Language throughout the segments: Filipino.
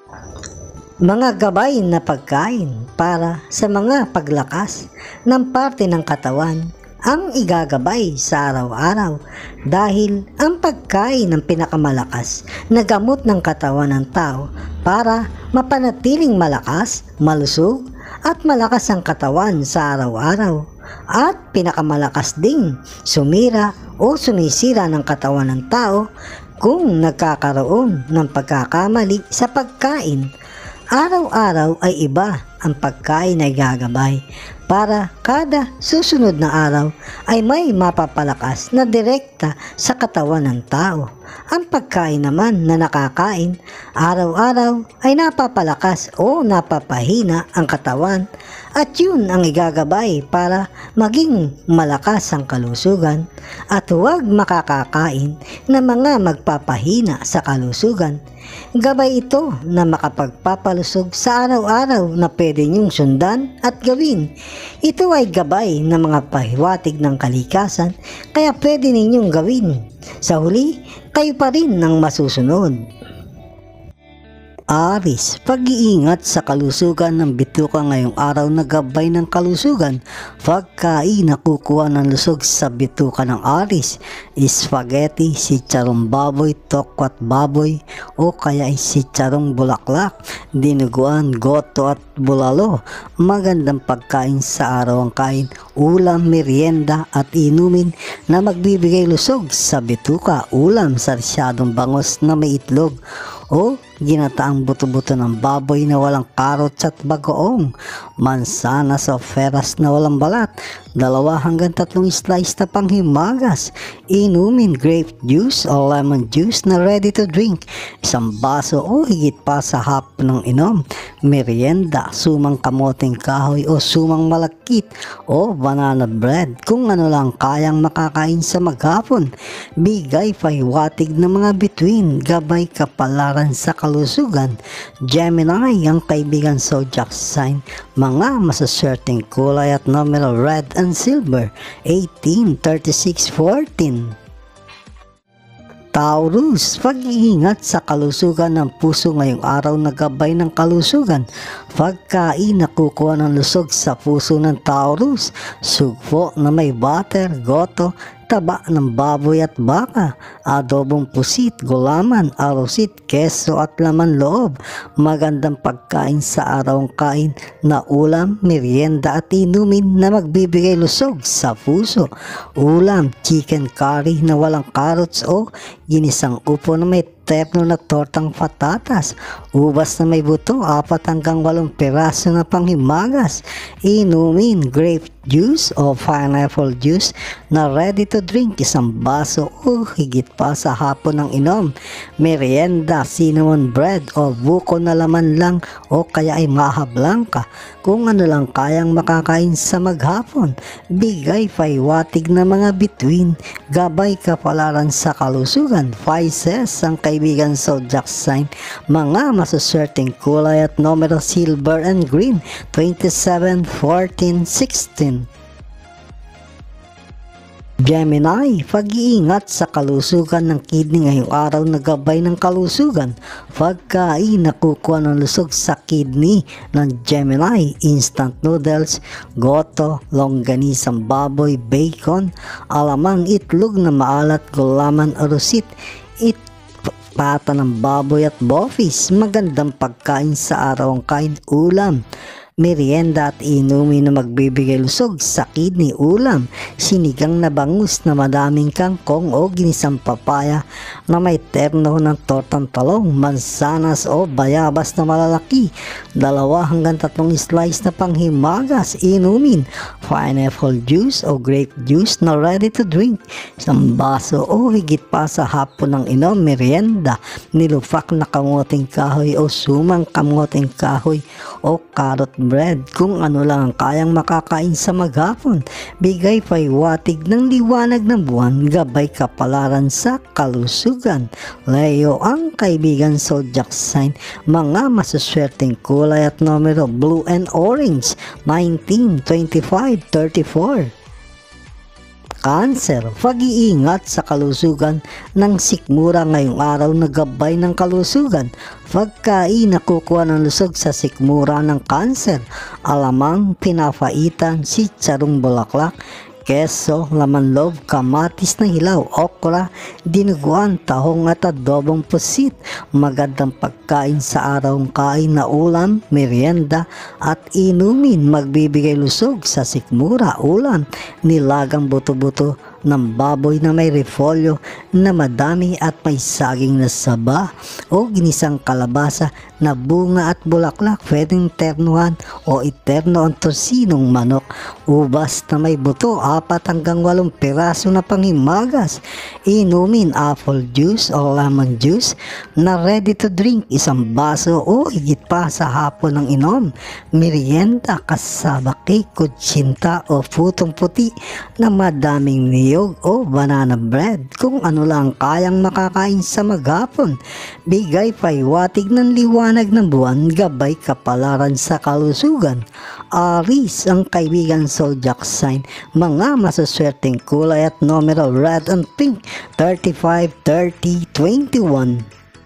Mga gabay na pagkain para sa mga paglakas ng parte ng katawan ang igagabay sa araw-araw dahil ang pagkain ng pinakamalakas na gamot ng katawan ng tao para mapanatiling malakas, malusog at malakas ang katawan sa araw-araw at pinakamalakas ding sumira o sumisira ng katawan ng tao kung nagkakaroon ng pagkakamali sa pagkain. Araw-araw ay iba ang pagkain na gagabay para kada susunod na araw ay may mapapalakas na direkta sa katawan ng tao. Ang pagkain naman na nakakain araw-araw ay napapalakas o napapahina ang katawan at yun ang igagabay para maging malakas ang kalusugan at huwag makakakain na mga magpapahina sa kalusugan. Gabay ito na makapagpapalusog sa araw-araw na pwede niyong sundan at gawin. Ito ay gabay na mga pahiwatig ng kalikasan kaya pwede ninyong gawin. Sa huli, kayo pa rin ang masusunod. Aris, pag-iingat sa kalusugan ng bituka ngayong araw na gabay ng kalusugan. Pagkain na kukuha ng lusog sa bituka ng Aris, spaghetti, sitsarong baboy, tokwat baboy, o kaya sitsarong bulaklak, dinuguan, goto at bulalo. Magandang pagkain sa araw ang kain, ulam, merienda at inumin na magbibigay lusog sa bituka. Ulam, sarsyadong bangos na may itlog o ginataang buto-buto ng baboy na walang carrots at bagoong, mansanas o peras na walang balat, 2 hanggang 3 slice na panghimagas, inumin grape juice o lemon juice na ready to drink, 1 baso o higit pa sa hapon ng inom, merienda, sumang kamoting kahoy o sumang malakit o banana bread kung ano lang kayang makakain sa maghapon. Bigay pahiwatig ng mga bituin, gabay kapalaran sa kalusugan. Gemini, ang kaibigan zodiac sign, mga masaswerteng kulay at numero red and silver, 18, 36, 14. Taurus, pag-iingat sa kalusugan ng puso ngayong araw na gabay ng kalusugan. Pagkain na kukuha ng lusog sa puso ng Taurus, sugpo na may butter, goto, taba ng baboy at baka, adobong pusit, gulaman, arosit, keso at laman loob. Magandang pagkain sa araw ang kain na ulam, merienda at inumin na magbibigay lusog sa puso. Ulam, chicken curry na walang carrots o ginisang upo na may terno na tortang patatas, ubas na may buto, 4 hanggang 8 piraso na panghimagas, inumin grape juice o pineapple juice na ready to drink, 1 baso o higit pa sa hapon ng inom, merienda, cinnamon bread o buko na laman lang o kaya ay maha blanca, kung ano lang kayang makakain sa maghapon. Bigay pahiwatig na mga bituin, gabay kapalaran sa kalusugan. Pisces, ang kaibigan zodiac sign, mga masuswerteng kulay at numero silver and green, 27, 14, 16. Gemini, pag-iingat sa kalusugan ng kidney ngayong araw na gabay ng kalusugan. Pagkain na kukuha ng lusog sa kidney ng Gemini, instant noodles, goto, longganisang baboy, bacon, alamang itlog na maalat, gulaman, arusit, pata ng baboy at boffies. Magandang pagkain sa araw ang kain, ulam, merienda at inumin na magbibigay lusog sa kidney. Ulam, sinigang na bangus na madaming kangkong o ginisang papaya na may terno ng tortang talong, mansanas o bayabas na malalaki, 2 hanggang 3 slice na panghimagas. Inumin, pineapple juice o grape juice na ready to drink, 1 baso o higit pa sa hapon ng inom. Merienda, nilupak na kamoting kahoy o sumang kamoting kahoy o carrot bread, kung ano lang ang kayang makakain sa maghapon. Bigay pahiwatig ng liwanag ng buwan, gabay kapalaran sa kalusugan. Leo, ang kaibigan zodiac sign, mga masuswerteng kulay at numero blue and orange, 19, 25, 34. Cancer, pag-iingat sa kalusugan ng sikmura ngayong araw na gabay ng kalusugan. Pagkain na kukuha ng lusog sa sikmura ng Cancer, alamang, pinapaitan, sitsarong bulaklak, keso, laman loob, kamatis na hilaw, okra, dinuguan, tahong at adobong pusit. Magandang pagkain sa arawang kain na ulam, merienda at inumin. Magbibigay lusog sa sikmura, ulam, nilagang buto-buto ng baboy na may repolyo na madami at may saging na saba o ginisang kalabasa na bunga at bulaklak. Pwedeng ternuhan o iterno ang tosinong manok. Ubas na may buto, 4 hanggang 8 piraso na panghimagas. Inumin apple juice o lemon juice na ready to drink, 1 baso o higit pa sa hapon ng inom. Merienda kasaba cake, kutsinta o putong puti na madaming niyog o banana bread. Kung ano lang kayang makakain sa maghapon. Bigay paiwatig ng liwanag ng buwan, gabay kapalaran sa kalusugan. Aris, ang kaibigan zodiac sign, mga masaswerteng kulay at numero red and pink, 35, 30, 21.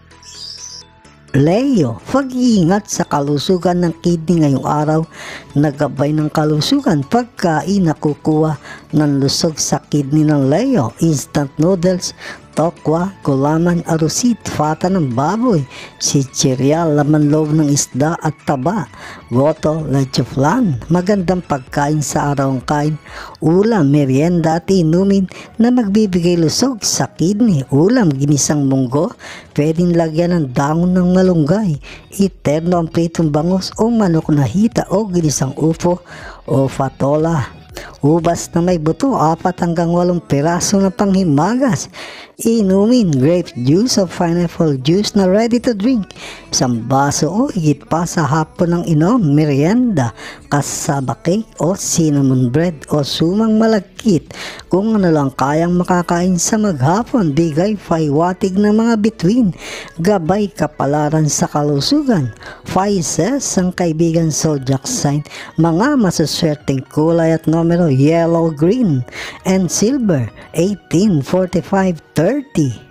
Leo, pag-iingat sa kalusugan ng kidney ngayong araw na gabay ng kalusugan. Pagkain na kukuha ng lusog sa kidney ng Leo, instant noodles, tokwa, gulaman, arusit, fata ng baboy, chichirya, laman loob ng isda at taba, goto, leche flan. Magandang pagkain sa arawang kain, ulam, merienda at inumin na magbibigay lusog sa kidney. Ulam, ginisang munggo, pwedeng lagyan ng dahon ng malunggay, iterno ang pritong bangus o manok na hita o ginisang upo o patola. Ubas na may buto, 4 hanggang 8 piraso na panghimagas. Inumin grape juice o pineapple juice na ready to drink, 1 baso o higit pa sa hapon ng inom. Merienda kasaba cake o cinnamon bread o sumang malagkit. Kung ano lang kayang makakain sa maghapon. Bigay paiwatig ng mga bituin, gabay kapalaran sa kalusugan. Pisces, ang kaibigan zodiac sign, mga masaswerteng kulay at numero yellow, green, and silver, 18, 45, 30.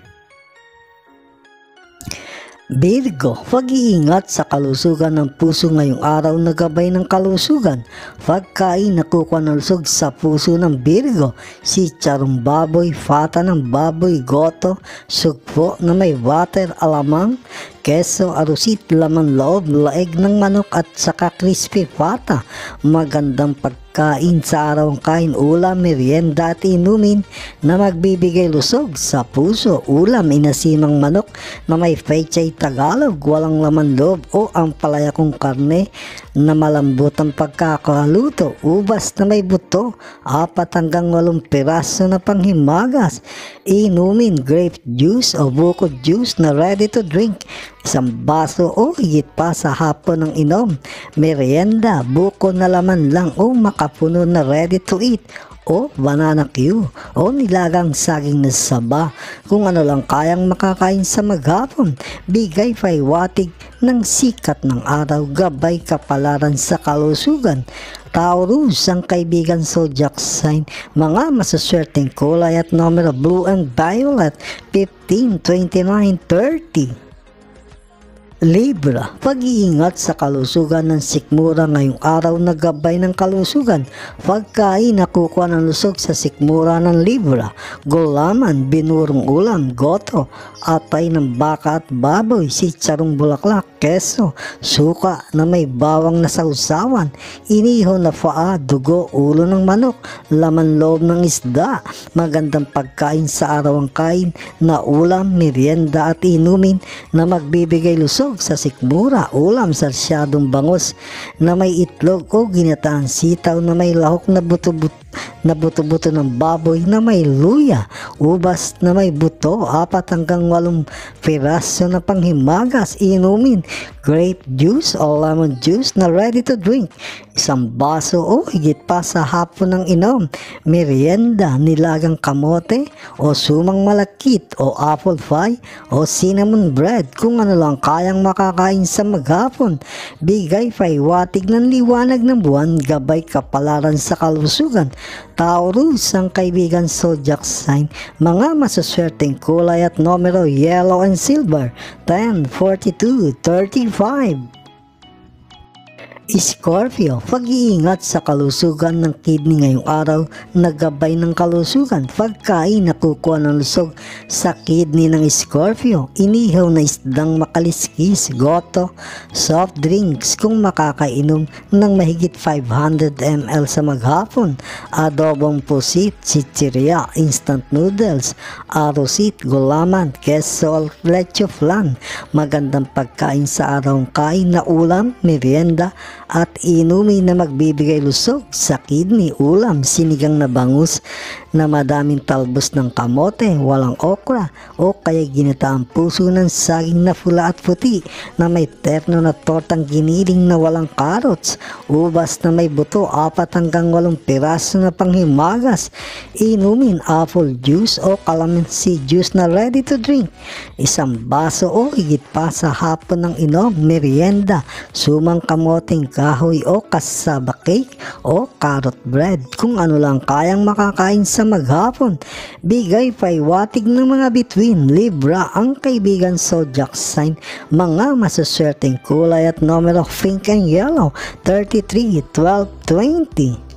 Virgo, pag-iingat sa kalusugan ng puso ngayong araw na gabay ng kalusugan. Pagkain na kukuha ng lusog sa puso ng Virgo, sitsarong baboy, fata ng baboy, goto, sugpo na may water, alamang, keso, arusit, laman loob, laeg ng manok at saka crispy fata. Magandang pagkain sa arawang kain, ulam, merienda at inumin na magbibigay lusog sa puso. Ulam, inasimang manok na may pechay Tagalog, walang laman loob o ang palaya kong karne na malambot ang pagkakaluto. Ubas na may buto, 4 hanggang 8 piraso na panghimagas. Inumin grape juice o buko juice na ready to drink, 1 baso o higit pa sa hapon ng inom. Merienda, buko na laman lang o makapuno na ready to eat o banana Q o nilagang saging na saba. Kung ano lang kayang makakain sa maghapon. Bigay paiwatig ng sikat ng araw, gabay kapalaran sa kalusugan. Taurus, ang kaibigan zodiac sign, mga masaswerteng kulay at numero blue and violet, 15, 29, 30. Libra, pag-iingat sa kalusugan ng sikmura ngayong araw na gabay ng kalusugan. Pagkain na kukuha ng lusog sa sikmura ng Libra, gulaman, binurong ulam, goto, atay ng baka at baboy, sitsarong bulaklak, keso, suka na may bawang na sausawan, inihaw na paa, dugo, ulo ng manok, laman loob ng isda. Magandang pagkain sa arawang kain na ulam, merienda at inumin na magbibigay lusog sa sikmura. Ulam, sarsyadong bangus na may itlog o ginataang sitaw na may lahok na buto-buto ng baboy na may luya. Ubas na may buto, 4 hanggang 8 piraso na panghimagas. Inumin grape juice o lemon juice na ready to drink, 1 baso o higit pa sa hapon ng inom. Merienda, nilagang kamote o sumang malakit o apple pie o cinnamon bread. Kung ano lang kayang kayang makakain sa maghapon. Bigay pahiwatig ng liwanag ng buwan, gabay kapalaran sa kalusugan. Taurus, ang kaibigan zodiac sign, mga masuswerteng kulay at numero yellow and silver, 10, 42, 35. Scorpio, pag-iingat sa kalusugan ng kidney ngayong araw, naggabay ng kalusugan, pagkain nakukuha ng lusog sa kidney ng Scorpio, inihaw na isdang makaliskis, goto, soft drinks kung makakainom ng mahigit 500 ml sa maghapon, adobong pusit, chichirya, instant noodles, arosit, gulaman, queso, leche flan, magandang pagkain sa araw, kain na ulam, merienda, at inumin na magbibigay lusog sa kidney, ulam, sinigang na bangus na madaming talbos ng kamote, walang okra o kaya ginataang puso ng saging na pula at puti na may terno na tortang giniling na walang carrots, ubas na may buto, 4 hanggang 8 piraso na panghimagas, inumin apple juice o calamansi juice na ready to drink, 1 baso o higit pa sa hapon ng inom, merienda, sumang kamoteng kahoy o cassava cake o carrot bread, kung ano lang kayang makakain sa maghapon. Bigay pahiwatig ng mga bituin, Libra, ang kaibigan zodiac sign, mga masuswerteng kulay at numero pink and yellow, 33, 12, 20.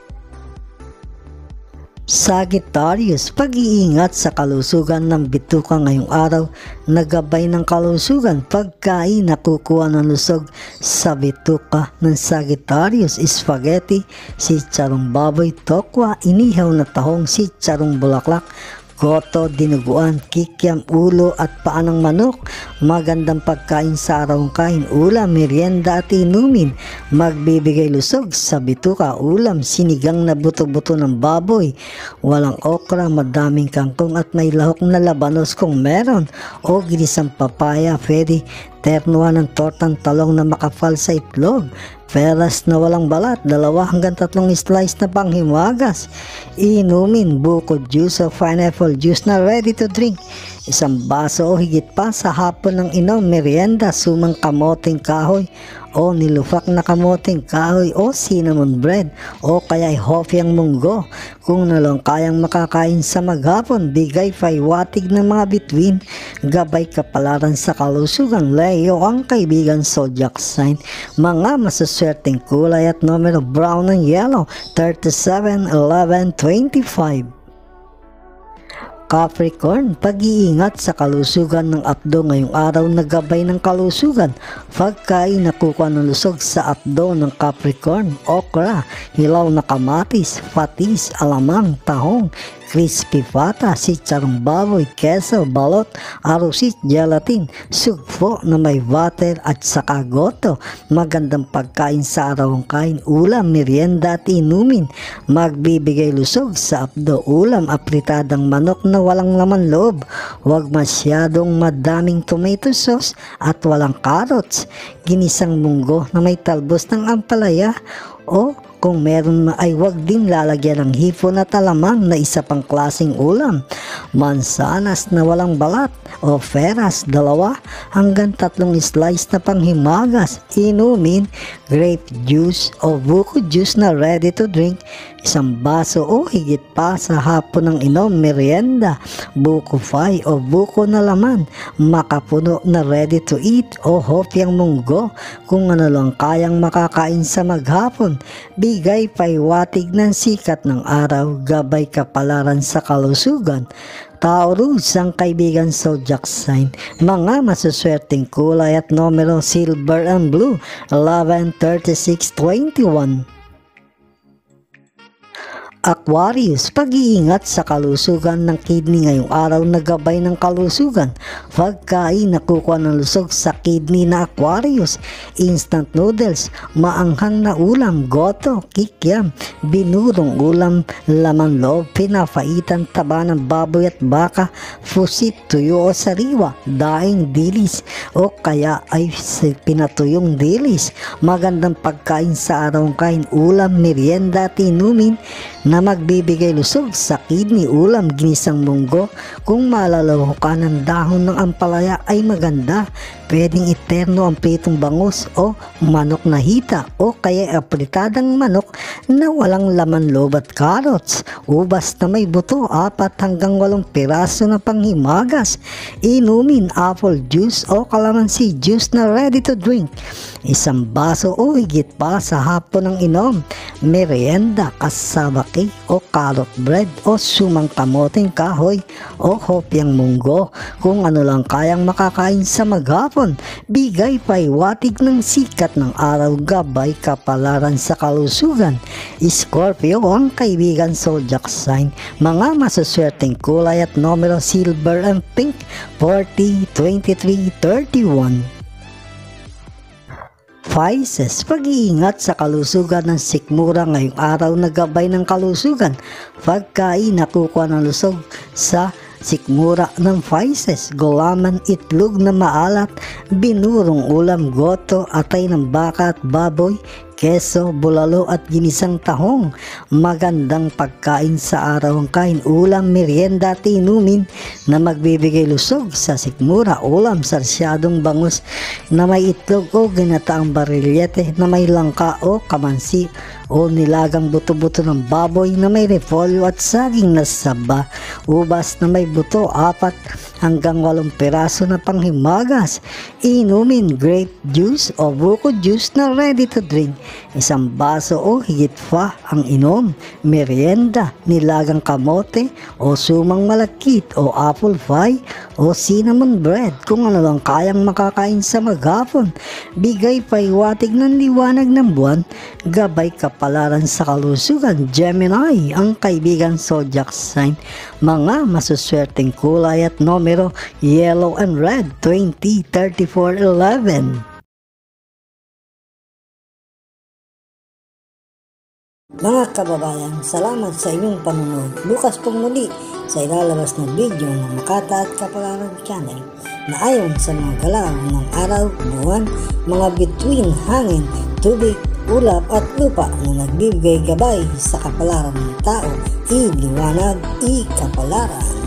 Sagittarius, pag-iingat sa kalusugan ng bituka ngayong araw, nagabay ng kalusugan, pagkain nakukuha ng lusog sa bituka ng Sagittarius, spaghetti, sitsarong baboy, tokwa, inihaw na tahong, sitsarong bulaklak, goto, dinuguan, kikiam, ulo at paa ng manok, magandang pagkain sa araw kain, ulam, merienda at inumin, magbibigay lusog sa bituka, ulam, sinigang na buto-buto ng baboy, walang okra, madaming kangkong at may lahok na labanos kung meron, o ginisang papaya, pwede, ternuhan ng tortang talong na makapal sa itlog, peras na walang balat, 2 hanggang 3 slice na panghimagas, inumin, buko juice o pineapple juice na ready to drink, 1 baso o higit pa sa hapon ng inom, merienda, sumang kamoteng kahoy o nilufak na kamoteng kahoy o cinnamon bread o kaya hopyang munggo, kung nalang kayang makakain sa maghapon. Bigay pahiwatig ng mga bituin, gabay kapalaran sa kalusugan, Leo, ang kaibigan zodiac sign, mga masuswerteng kulay at numero brown and yellow, 37, 11, 25. Capricorn, pag-iingat sa kalusugan ng apdo ngayong araw, nagabay ng kalusugan, pagkain nakukuha ng lusog sa apdo ng Capricorn, okra, hilaw na kamatis, patis, alamang, tahong, crispy pata, sitsarong baboy, keso, balot, arusit, gelatin, sugpo na may water at saka goto, magandang pagkain sa araw kain, ulam, merienda at inumin, magbibigay lusog sa apdo, ulam, apritadang manok na walang laman loob, huwag masyadong madaming tomato sauce at walang carrots, ginisang munggo na may talbos ng ampalaya o kung meron ay wag din lalagyan ng hipon at alamang na isa pang klaseng ulam, mansanas na walang balat o peras, 2 hanggang 3 slice na panghimagas, inumin, grape juice o buko juice na ready to drink, 1 baso o higit pa sa hapon ng inom, merienda, buko pie o buko na laman, makapuno na ready to eat o hopyang munggo, kung ano lang kayang makakain sa maghapon. Bigay pahiwatig ng sikat ng araw, gabay kapalaran sa kalusugan. Taurus, ang kaibigan zodiac sign, mga masuswerteng kulay at numero silver and blue, 11, 36, 21. Aquarius, pag-iingat sa kalusugan ng kidney ngayong araw, nagabay ng kalusugan, pagkain nakukuha ng lusog sa kidney na Aquarius, instant noodles, maanghang na ulam, goto, kikiam, binurong ulam, laman loob, pinapaitan, taba ng baboy at baka, pusit, tuyo o sariwa, daing dilis o kaya ay pinatuyong dilis, magandang pagkain sa araw kain, ulam, merienda at inumin na magbibigay lusog sa kidney, ulam, ginisang munggo, kung malalaho ka ng dahon ng ampalaya ay maganda, Pwedeng eterno ang pritong bangus o manok na hita o kaya apritadang manok na walang laman loob at carrots. Ubas na may buto, 4 hanggang 8 piraso na panghimagas. Inumin apple juice o calamansi juice na ready to drink. 1 baso o higit pa sa hapon ng inom. Merienda kasama cake o carrot bread o sumang kamoteng kahoy o hopyang munggo. Kung ano lang kayang makakain sa maghapon. Bigay paiwatig ng sikat ng araw, gabay kapalaran sa kalusugan. Scorpio ang kaibigan zodiac sign. Mga masuswerteng kulay at numero silver and pink, 40, 23, 31. Pisces, pag-iingat sa kalusugan ng sikmura ngayong araw na gabay ng kalusugan. Pagkain nakukuha ng lusog sa sikmura ng Pisces, gulaman, itlog na maalat, binurong ulam, goto, atay ng baka at baboy, keso, bulalo at ginisang tahong. Magandang pagkain sa araw ang kain, ulam, merienda at inumin na magbibigay lusog sa sikmura. Ulam, sarsyadong bangus na may itlog o ginataang barilyete na may langka o kamansi o nilagang buto-buto ng baboy na may repolyo at saging na saba. Ubas na may buto, 4 hanggang 8 piraso na panghimagas. Inumin grape juice o buko juice na ready to drink. 1 baso o higit pa ang inom. Merienda, nilagang kamote o sumang malakit o apple pie o cinnamon bread. Kung ano lang kayang makakain sa maghapon. Bigay paiwatig ng liwanag ng buwan, gabay kapalaran sa kalusugan. Gemini ang kaibigan zodiac sign. Mga masuswerteng kulay at numero yellow and red, 20, 34, 11. Mga kababayan, salamat sa inyong panonood. Bukas pong muli sa ilalabas na video ng Makata at Kapalaran Channel na ayon sa mga galaw ng araw, buwan, mga bituin, hangin, tubig, ulap at lupa na nagbibigay gabay sa kapalaran ng tao, iliwanag, ikapalaran.